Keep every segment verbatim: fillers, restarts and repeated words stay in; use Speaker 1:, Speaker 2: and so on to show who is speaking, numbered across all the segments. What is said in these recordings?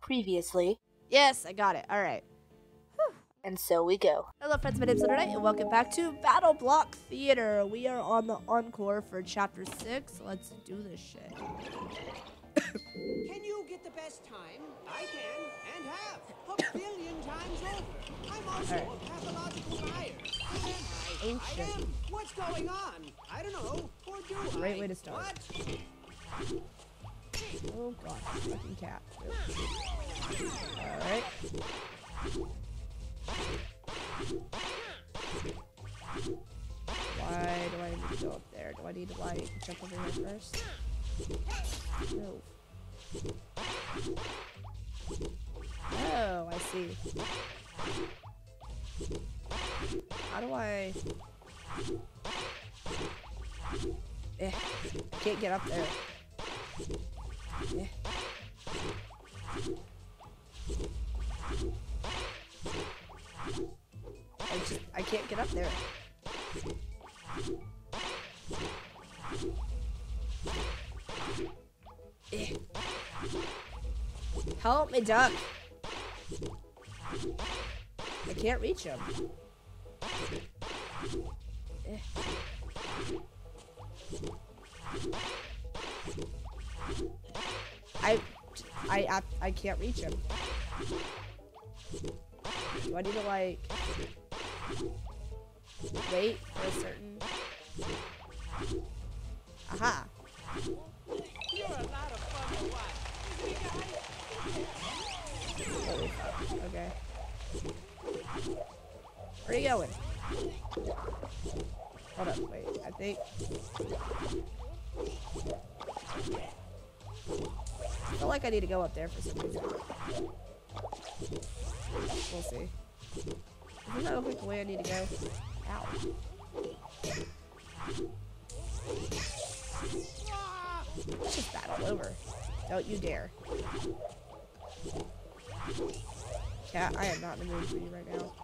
Speaker 1: previously.
Speaker 2: Yes, I got it. All right.
Speaker 1: And so we go.
Speaker 2: Hello, friends. My name's Lunernight, and welcome back to BattleBlock Theater. We are on the encore for Chapter six. Let's do this shit.
Speaker 3: Can you get the best time? I can, and have, a billion times over. I'm also
Speaker 2: Right.
Speaker 3: a pathological liar. Who am I?
Speaker 2: Oh,
Speaker 3: I
Speaker 2: shit.
Speaker 3: am. What's going on? I don't know. Or do I?
Speaker 2: Great way to start.
Speaker 3: What?
Speaker 2: Oh, God. Fucking cat. All right. Why do I need to go up there? Do I need to, like, jump over here first? No. Oh, I see. How do I... Eh, I can't get up there. Eh. I just, I can't get up there. Eh. Help me, duck. I can't reach him. Eh. I, I, I, I can't reach him. Do I need to, like, wait for a certain... Aha.
Speaker 3: You're a lot of fun to watch.
Speaker 2: Holy fuck. Okay. Where are you going? Hold up, wait, I think... I feel like I need to go up there for some reason. We'll see. Isn't that look like the way I need to go? Ow. Let's just battle over. Don't you dare. Cat, I am not in the mood for you right now.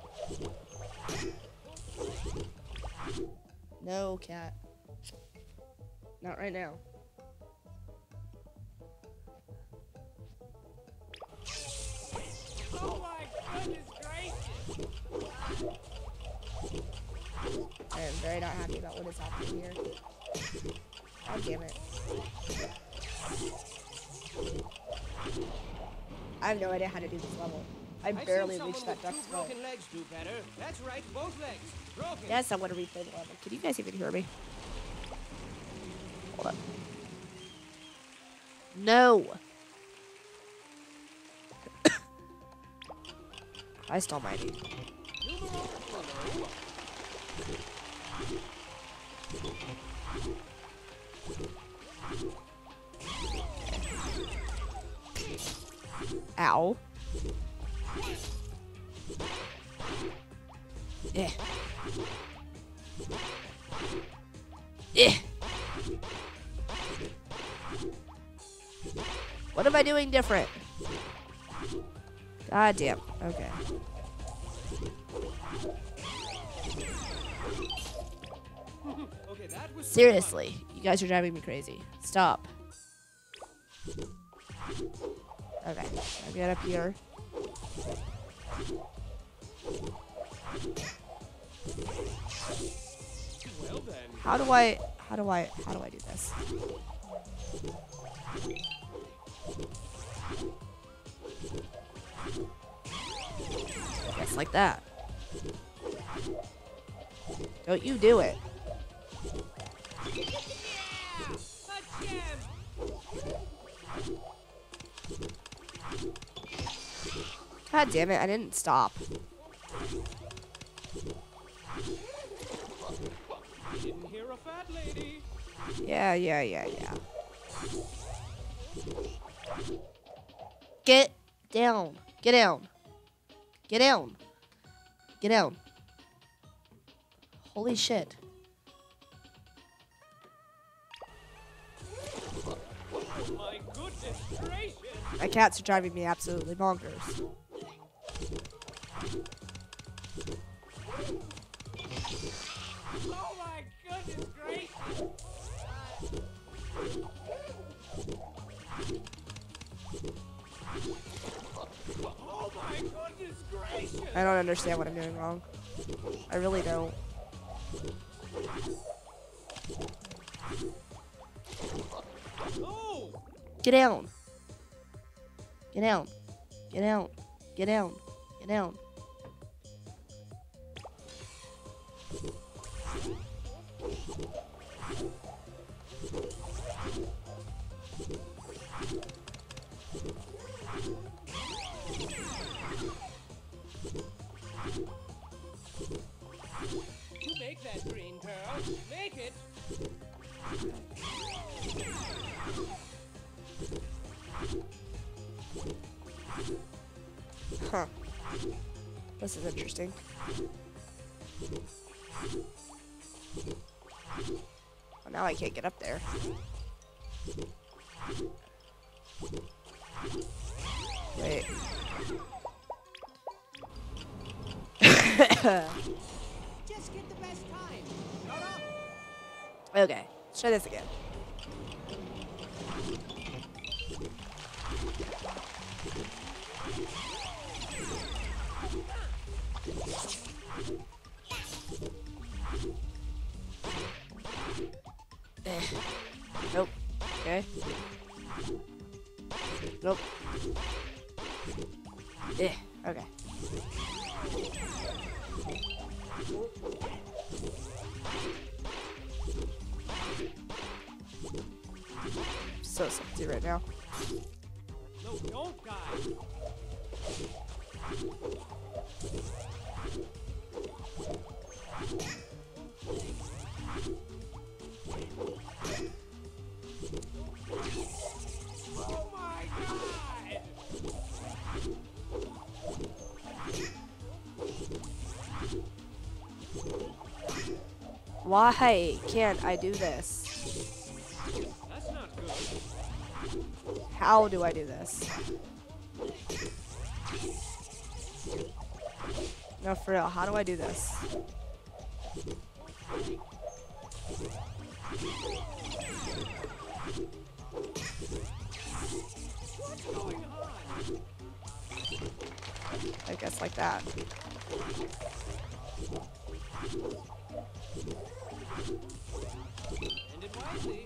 Speaker 2: No, cat. Not right now.
Speaker 3: Oh my goodness gracious!
Speaker 2: I am very not happy about what is happening here. God damn it. I have no idea how to do this level. I
Speaker 3: I've
Speaker 2: barely
Speaker 3: seen
Speaker 2: reached
Speaker 3: someone
Speaker 2: that
Speaker 3: with
Speaker 2: duck's
Speaker 3: two
Speaker 2: foot.
Speaker 3: broken legs do better. That's right, both legs. Broken.
Speaker 2: Yes, I want to replay the level. Can you guys even hear me? Hold up. No! Christ almighty.
Speaker 3: Numero uno.
Speaker 2: Ow. Eh. Eh. What am I doing different? God damn. Okay.
Speaker 3: Okay, that was
Speaker 2: Seriously, you guys are driving me crazy. Stop. Okay, I get up here.
Speaker 3: well then.
Speaker 2: How do I, how do I, how do I do this? Just like that. Don't you do it.
Speaker 3: Yeah! A gem!
Speaker 2: God damn it, I didn't stop.
Speaker 3: Didn't hear a fat lady.
Speaker 2: Yeah, yeah, yeah, yeah. Get down. Get down. Get down. Get down. Holy shit.
Speaker 3: Oh my goodness gracious!
Speaker 2: My cats are driving me absolutely bonkers.
Speaker 3: Oh my goodness gracious!
Speaker 2: I don't understand what I'm doing wrong. I really don't.
Speaker 3: Oh!
Speaker 2: Get down. Get down. Get down. Get down. Get down.
Speaker 3: You make that green pearl. Make it.
Speaker 2: Huh. This is interesting. Well, now I can't get up there. Wait.
Speaker 3: Just get the best time. Shut up.
Speaker 2: Okay, let's try this again. Eh. Nope. Okay. Nope. Eh. Okay. So salty right now.
Speaker 3: No, don't die. Oh my God!
Speaker 2: Why can't I do this?
Speaker 3: That's not good.
Speaker 2: How do I do this? No, for real, how do I do this?
Speaker 3: What's going on?
Speaker 2: I guess like that.
Speaker 3: Ended wisely.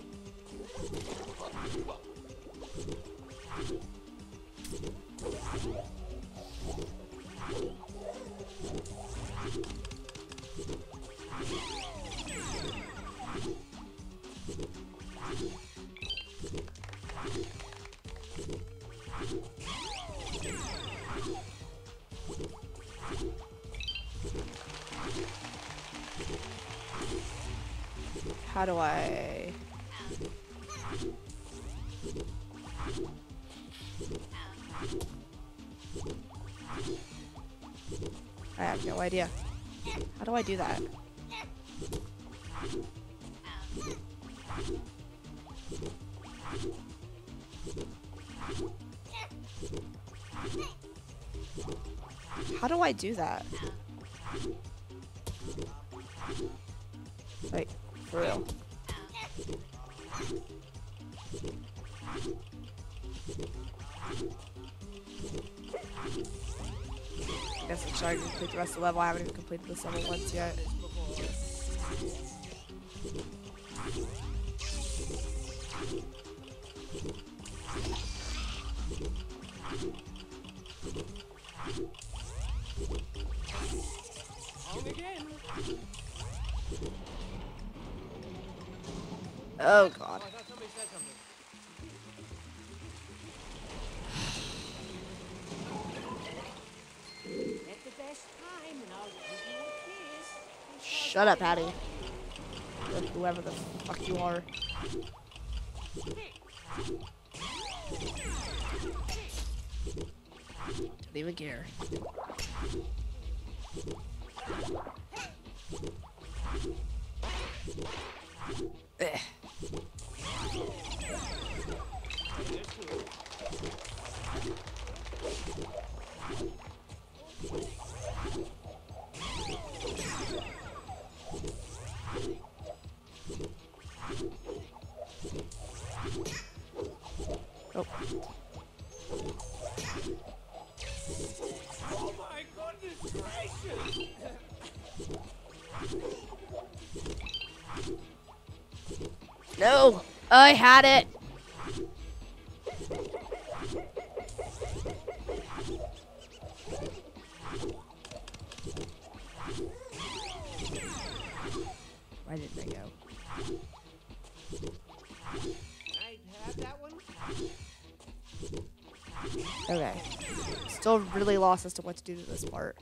Speaker 2: How do I... I have no idea. How do I do that? How do I do that? Like, for real. I guess I'm trying to complete the rest of the level. I haven't even completed this level once yet.
Speaker 3: Wrong again.
Speaker 2: Oh god.
Speaker 3: Oh, I thought somebody said something. At the best time, and I'll give you a kiss.
Speaker 2: Shut up, Patty. Or whoever the fuck you are. Don't even care. Eh. Oh.
Speaker 3: Oh my goodness!
Speaker 2: No! I had it! Why didn't I go?
Speaker 3: I have that one.
Speaker 2: Okay. Still really lost as to what to do to this part.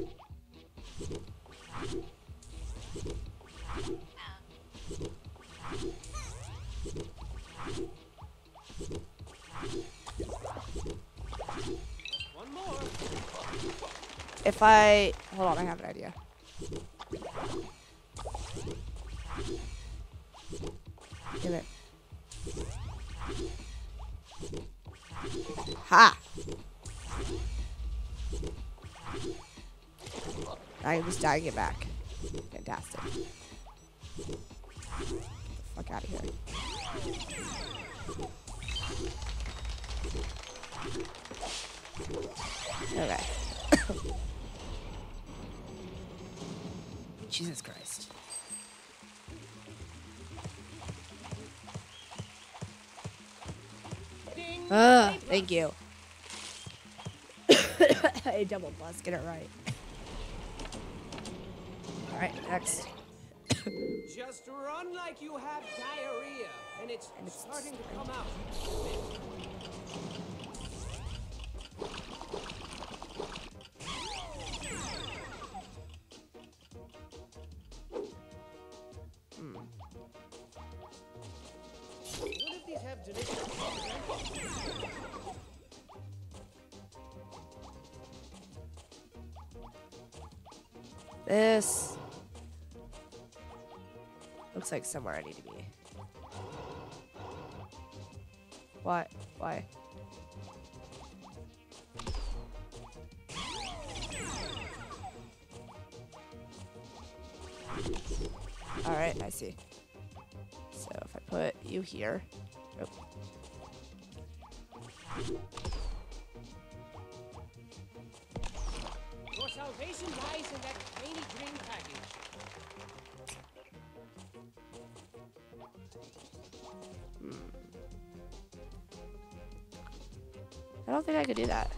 Speaker 3: One more.
Speaker 2: If I... Hold on, I have an idea. Give it. Ha! I can just die and get back. Fantastic. Get the fuck out of here. Okay. Jesus Christ.
Speaker 3: Ding.
Speaker 2: Ah, thank you. A double plus, get it right. Alright, next.
Speaker 3: Just run like you have diarrhea, and it's,
Speaker 2: And it's
Speaker 3: starting to come out.
Speaker 2: Hmm.
Speaker 3: What if these have delicious
Speaker 2: This looks like somewhere I need to be. Why? Why? Alright, I see. So if I put you here. Oh.
Speaker 3: Your salvation lies in that tiny green package.
Speaker 2: I don't think I could do that.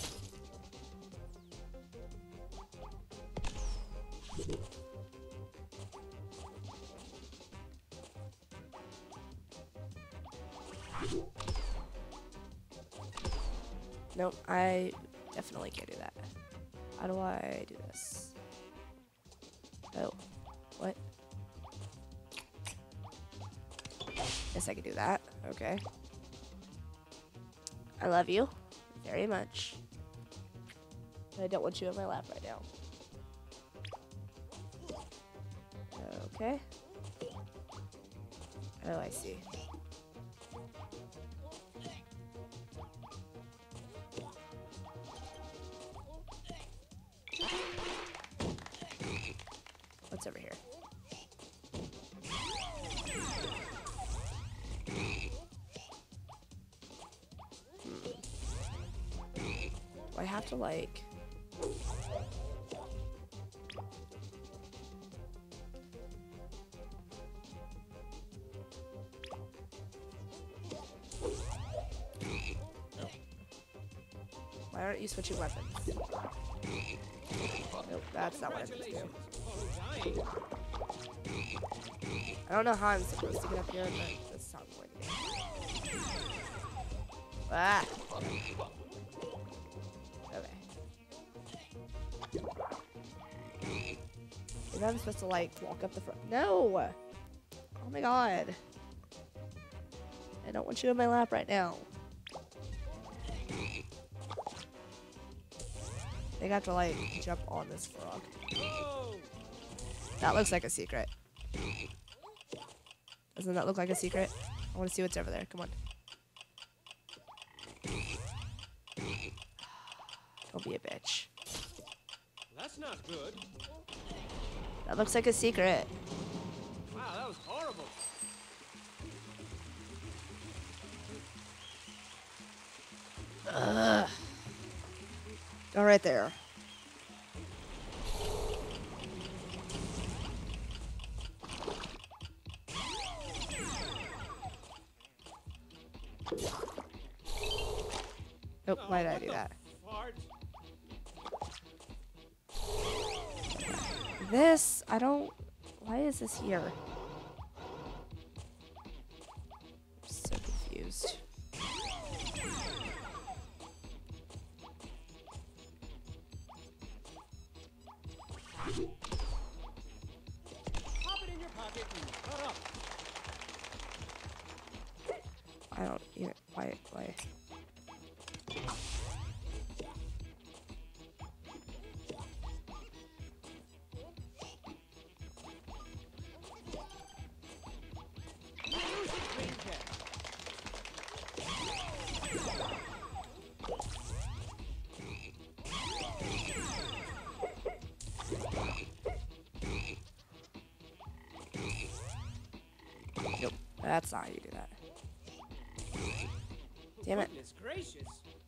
Speaker 2: Nope, I definitely can't do that. How do I do this? Oh, what? Guess I could do that. Okay. I love you very much. But I don't want you in my lap right now. Okay. Oh, I see. What's over here? I have to like why aren't you switching weapons? Nope, that's not what I meant to do. I don't know how I'm supposed to get up here, but that's not going to do. Ah! Maybe I'm supposed to like walk up the front. No! Oh my god. I don't want you in my lap right now. I think I have to like jump on this frog. That looks like a secret. Doesn't that look like a secret? I want to see what's over there. Come on. Don't be a bitch.
Speaker 3: That's not good.
Speaker 2: That looks like a secret.
Speaker 3: Wow, that was horrible.
Speaker 2: Ugh. Go right there. Nope, why did I do that? This, I don't... Why is this here? I'm so confused.
Speaker 3: Pop it in your pocket and cut up.
Speaker 2: I don't even... Why? Why? Nope, that's not how you do that. Damn it.
Speaker 3: Goodness gracious.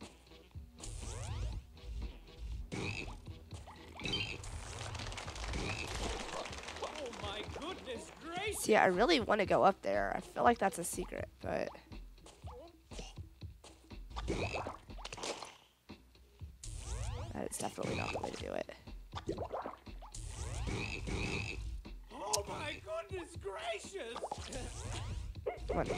Speaker 3: Oh my goodness gracious.
Speaker 2: See, I really want to go up there. I feel like that's a secret, but... That is definitely not the way to do it.
Speaker 3: Oh my goodness gracious.
Speaker 2: Come on.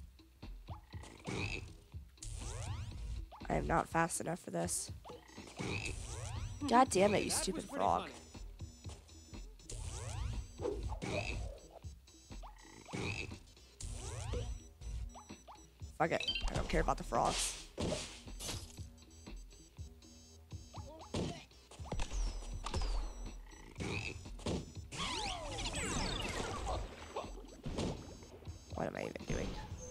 Speaker 2: I am not fast enough for this. God damn it, you
Speaker 3: That
Speaker 2: stupid
Speaker 3: was pretty
Speaker 2: frog.
Speaker 3: funny.
Speaker 2: Fuck it. I don't care about the frogs. What am I even doing?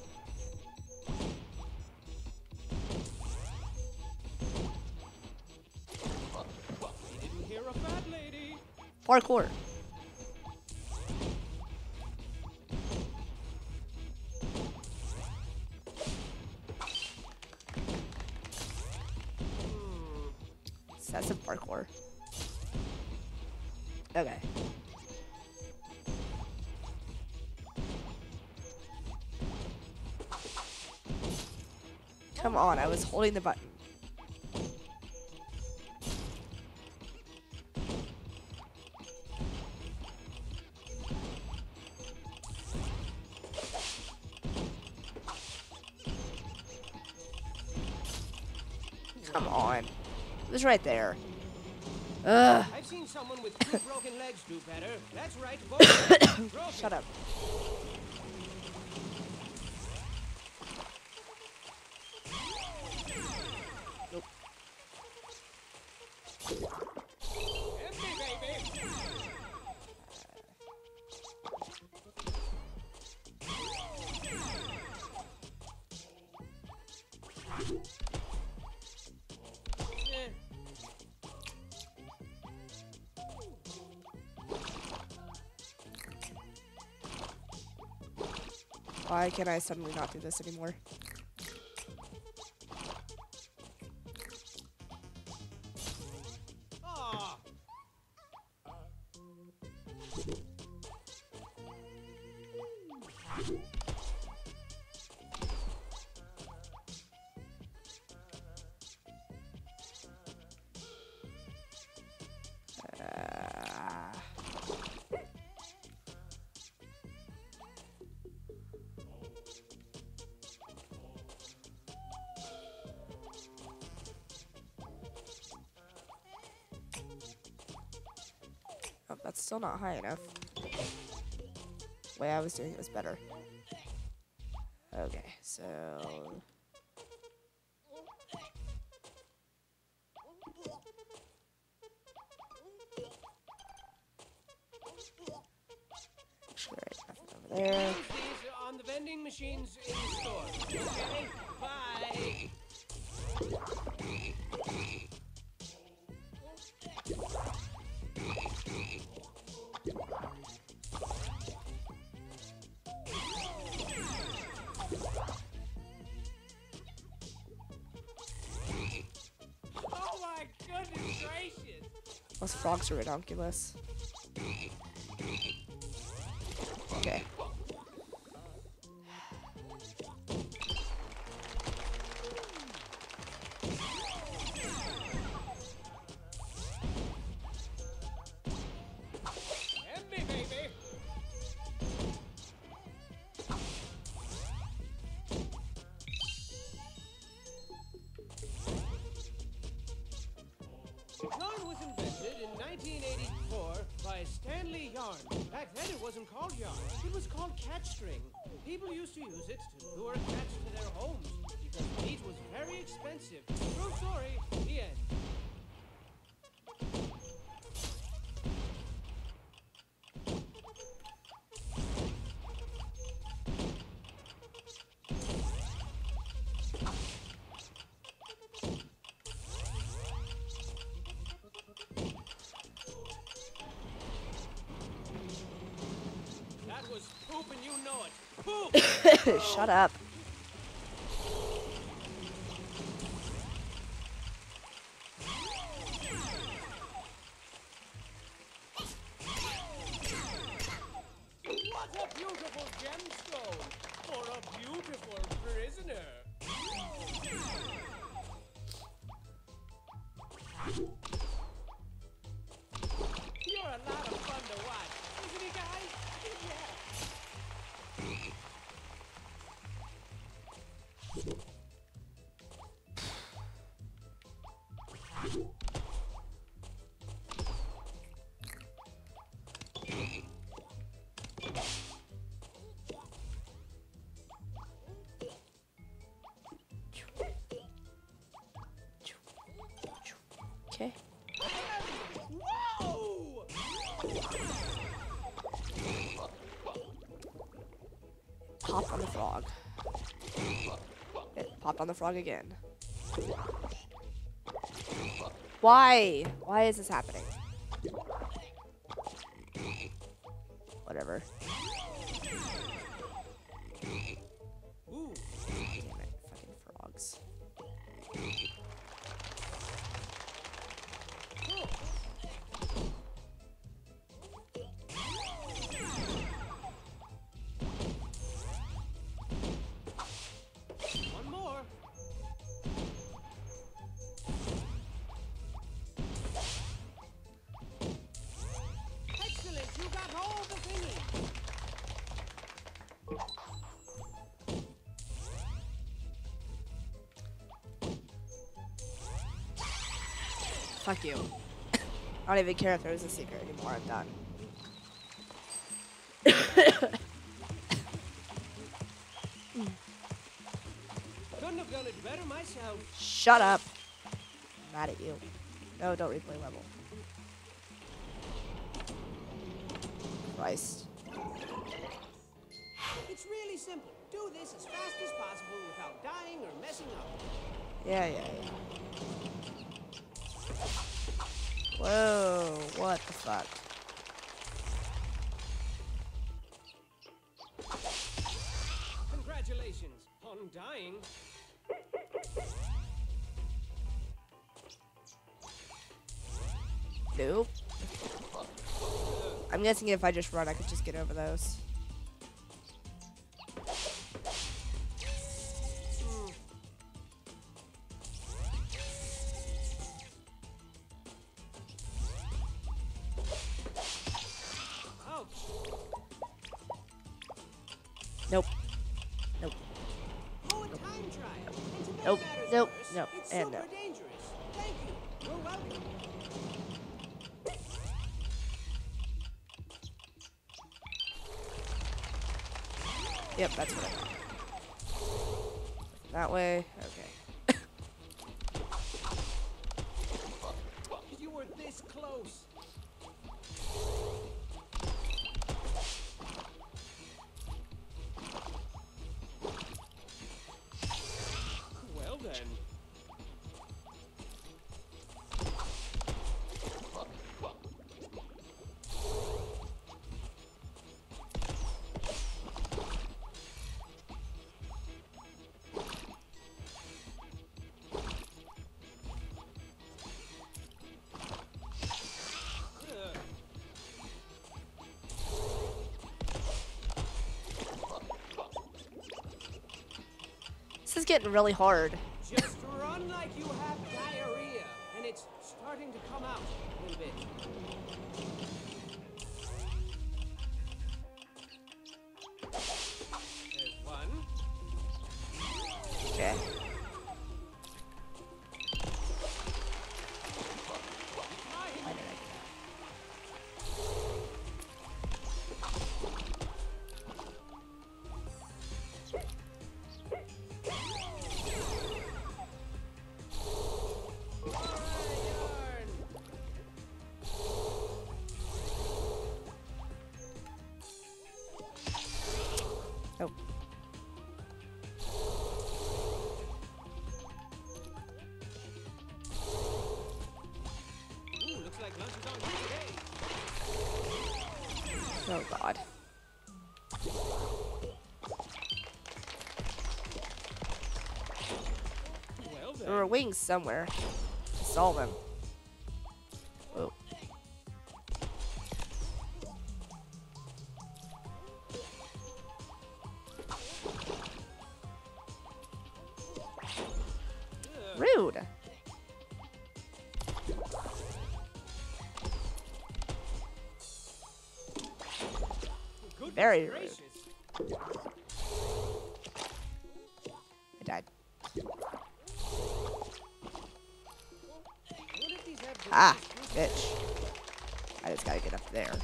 Speaker 3: You didn't hear a fat lady.
Speaker 2: Parkour. That's some parkour. Okay. Come on, I was holding the button. Come on. It was right there. Ugh.
Speaker 3: I've seen someone with two broken legs do better. That's right, both legs broken.
Speaker 2: Shut up. Nope.
Speaker 3: Empty, baby. Eh.
Speaker 2: Why can I suddenly not do this anymore?
Speaker 3: Aw.
Speaker 2: Uh, oh, that's still not high enough. The way I was doing it was better. Okay, so... Actually, right, nothing over there.
Speaker 3: These are on the vending machines in the store. Okay? Bye. Oh my goodness gracious.
Speaker 2: Those frogs are ridiculous. Okay.
Speaker 3: Yarn was invented in nineteen eighty-four by Stanley Yarn. Back then it wasn't called yarn. It was called catch string. People used to use it to lure cats to their homes because meat was very expensive. True story, the end. That was poop and you know it. Poop!
Speaker 2: Shut up.
Speaker 3: What a beautiful gemstone for a beautiful prisoner. You're a lot of fun to watch, isn't he, guys? Yeah.
Speaker 2: Okay.
Speaker 3: Whoa!
Speaker 2: Pop on the frog. It popped on the frog again. Why? Why is this happening? Whatever.
Speaker 3: Ooh.
Speaker 2: Damn it, fucking frogs.
Speaker 3: One more. Excellent, you got all the thingies.
Speaker 2: Fuck you. I don't even care if there's a secret anymore. I'm done.
Speaker 3: Couldn't have done it better myself.
Speaker 2: Shut up. I'm mad at you. No, don't replay level. Christ.
Speaker 3: It's really simple. Do this as fast as possible without dying or messing up.
Speaker 2: Yeah, yeah, yeah. Whoa, what the fuck?
Speaker 3: Congratulations on dying.
Speaker 2: Nope. I'm guessing if I just run, I could just get over those.
Speaker 3: Ouch.
Speaker 2: Nope. Nope.
Speaker 3: Oh, a time trial. And to make
Speaker 2: Nope,
Speaker 3: matters
Speaker 2: nope,
Speaker 3: worse,
Speaker 2: nope,
Speaker 3: it's
Speaker 2: and
Speaker 3: super
Speaker 2: no.
Speaker 3: dangerous. Thank you. You're welcome.
Speaker 2: Yep, that's what I thought. That way. Okay.
Speaker 3: You were this close. Well then.
Speaker 2: This is getting really hard.
Speaker 3: Just run like you have diarrhea, and it's starting to come out a little bit. There's one.
Speaker 2: Okay. Oh god.
Speaker 3: Well
Speaker 2: There were
Speaker 3: then.
Speaker 2: wings somewhere. I saw them. Oh. Rude.
Speaker 3: Goodness
Speaker 2: Very rude.
Speaker 3: gracious.
Speaker 2: I died.
Speaker 3: I wonder if these have
Speaker 2: Ah,
Speaker 3: delicious fruit.
Speaker 2: bitch. I just gotta get up there.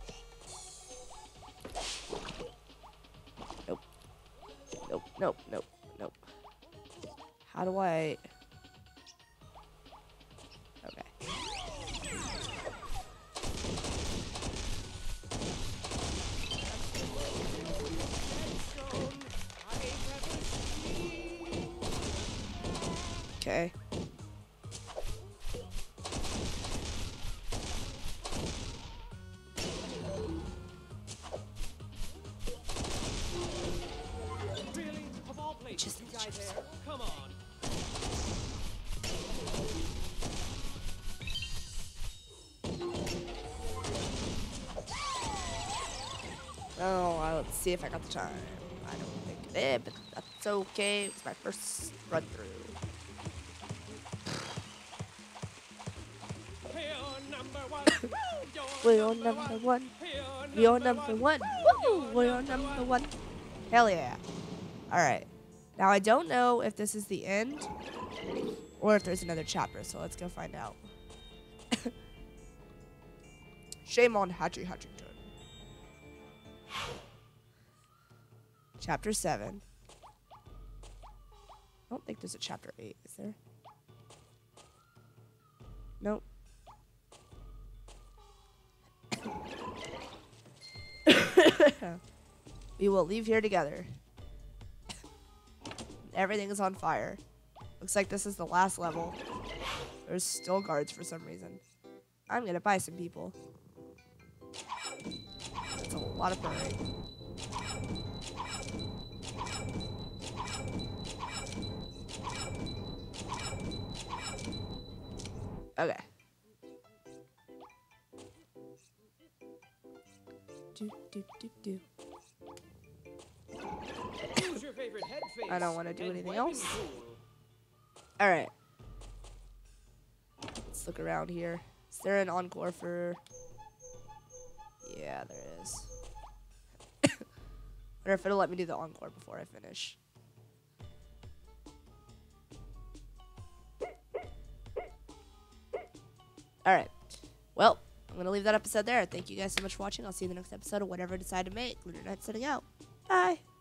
Speaker 2: Nope. Nope, nope, nope, nope. How do I... Okay. Okay.
Speaker 3: Really? Of all places,
Speaker 2: Just
Speaker 3: you
Speaker 2: the
Speaker 3: guys
Speaker 2: chips.
Speaker 3: there? Come on.
Speaker 2: Oh, well, let's see if I got the time. I don't think I did, but that's okay. It's my first run through.
Speaker 3: You're number one.
Speaker 2: We're number one. We're number one. Woo! We're number one. Hell yeah. Alright. Now, I don't know if this is the end or if there's another chapter, so let's go find out. Shame on Hatchy Hatchington. Chapter seven. I don't think there's a chapter eight, is there? Nope. We will leave here together. Everything is on fire. Looks like this is the last level. There's still guards for some reason. I'm gonna buy some people. That's a lot of burning. Okay. Do, do, do, do.
Speaker 3: Who's your favorite head face?
Speaker 2: I don't wanna do
Speaker 3: and
Speaker 2: anything
Speaker 3: weapon
Speaker 2: else.
Speaker 3: tool?
Speaker 2: Alright. Let's look around here. Is there an encore for... Yeah, there is. Wonder if it'll let me do the encore before I finish. Alright. Well, I'm going to leave that episode there. Thank you guys so much for watching. I'll see you in the next episode of whatever I decide to make. Lunernight setting out. Bye.